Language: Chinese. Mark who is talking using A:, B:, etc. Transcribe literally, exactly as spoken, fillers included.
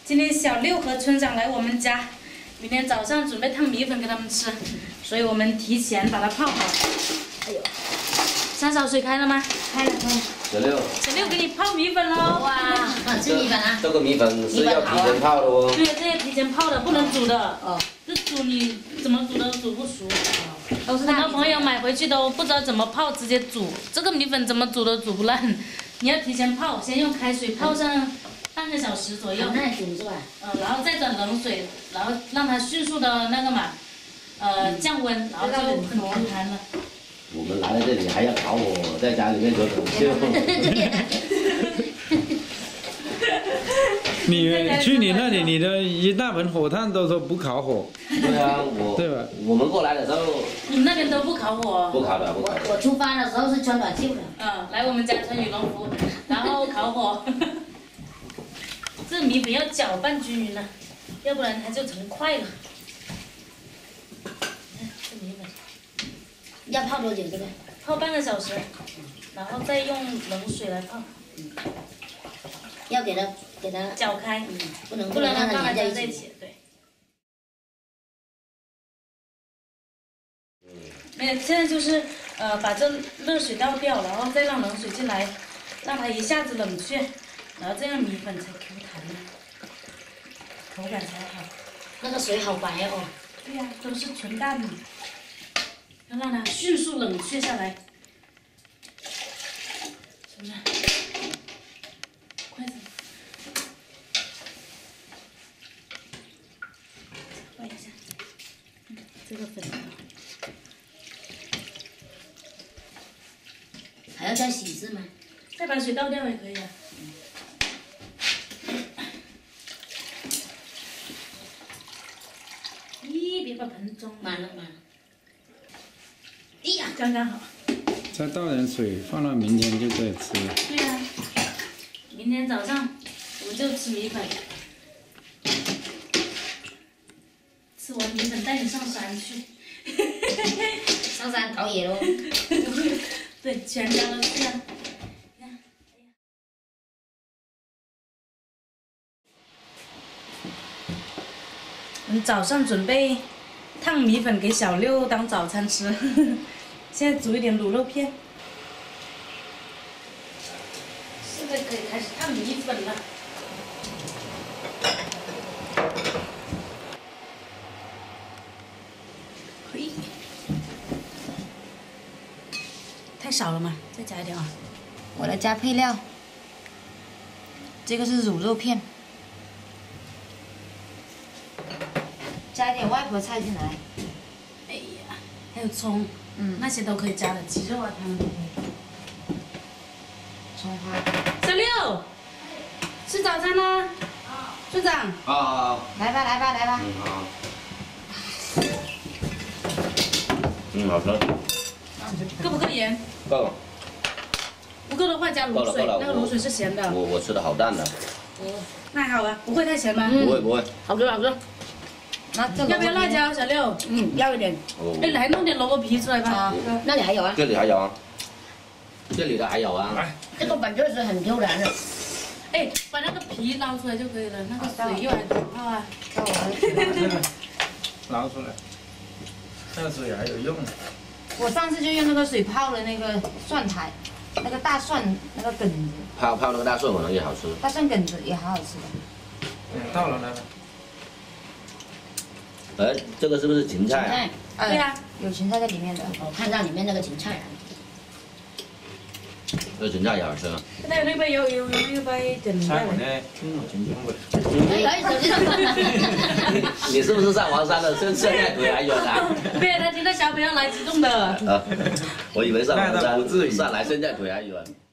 A: 今天小六和村长来我们家，明天早上准备烫米粉给他们吃，所以我们提前把它泡好。哎呦，三勺水开了吗？开了，开了。
B: 小六，
A: 小六给你泡米粉喽！
C: 哇，吃米粉啊！
B: 这个米粉是要提前泡的哦。
A: 对，这要提前泡的，不能煮的。哦。这煮你怎么煮都煮不熟。都是很多朋友买回去都不知道怎么泡，直接煮。这个米粉怎么煮都煮不烂，你要提前泡，先用开水泡上半个小时左右。
C: 耐煮是吧？
A: 嗯，然后再转冷水，然后让它迅速的那个嘛，呃，降温，然后就很很弹了。
B: 我们来了这里还要烤火，在家里面做走秀。
D: 你去你那里，你的一大盆火炭都说不烤火。
B: 对啊，我
D: 对吧？
B: 我们过来的时候，
A: 你们那边都不烤火？
B: 不烤的，不烤的。
C: 我出发的时候是穿短袖的。
A: 嗯，来我们家穿羽绒服，然后烤火。这米粉要搅拌均匀了，要不然它就成块了。这米粉
C: 要泡多久这个？
A: 泡半个小时，然后再用冷水来泡。
C: 要给它给它
A: 搅开，
C: 嗯，不能
A: 不能让它
C: 粘
A: 粘
C: 在一起。
A: 在一起，对。没有，现在就是呃把这热水倒掉，然后再让冷水进来，让它一下子冷却，然后这样米粉才 Q 弹呢，口感才好。
C: 那个水好白哦。
A: 对呀、啊，都是纯大米，要让它迅速冷却下来，是不是？筷子。换一下，嗯，这个粉。
C: 还要再洗是吗？
A: 再把水倒掉也可以啊。咦，别把盆装
C: 满了满了。哎呀，
A: 刚刚好。
D: 再倒点水，放到明天就可以吃了。
A: 对呀、啊，明天早上我们就吃米粉。吃完米粉带你上山去。
C: 上山搞野喽。
A: 对，全家都去啊。你看，哎呀。我们早上准备烫米粉给小六当早餐吃，现在煮一点卤肉片。现在可以开始烫米粉了。嘿。太少了嘛，再加一点啊！
C: 我来加配料，这个是卤肉片，加一点外婆菜进来。
A: 哎呀，还有葱，嗯，那些都可以加的，鸡肉啊，他们都可以。
C: 葱花。
A: 小六，吃早餐啦！村长。
B: 啊。
C: 来吧，来吧，来吧。
B: 嗯好。嗯，好吃。
A: 够不够盐？
B: 够了。
A: 不够的话加卤水，那个卤水是咸的。
B: 我我吃的好淡的。
A: 哦，那还好啊，不会太咸吗？
B: 不会不会。
A: 好吃好吃。要不要辣椒，小六？
C: 嗯，要一点。
A: 哎，来弄点萝卜皮出来吧。
C: 啊，那里还有啊。
B: 这里还有啊。这里的还有啊。
C: 这个本就是很 Q 弹的。
A: 哎，把那个皮捞出来就可以了，那个水用来煮泡啊。
C: 到我
D: 捞出来，那个水还有用。
C: 我上次就用那个水泡了那个蒜苔，那个大蒜那个梗子。
B: 泡泡那个大蒜可能也好吃。
C: 大蒜梗子也好好吃的。
D: 嗯，到了来吧。
B: 哎，这个是不是芹菜啊？
C: 呃、
A: 对呀、啊，
C: 有芹菜在里面的。我看到里面那个芹菜了。
B: 这个芹菜也好吃啊。
A: 那有那边有有有有杯整
D: 菜我
A: 的。
D: 呢，听我紧张不？
C: 哎，手机。
B: 你是不是上黄山的？现现在腿还远啊？
A: 对，他听到小朋友来激动的。
B: 啊，我以为上黄山，上来现在腿还远。